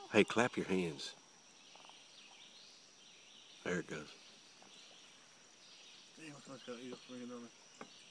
Hey, clap your hands. There it goes. Damn, I thought I got eels ringing on it.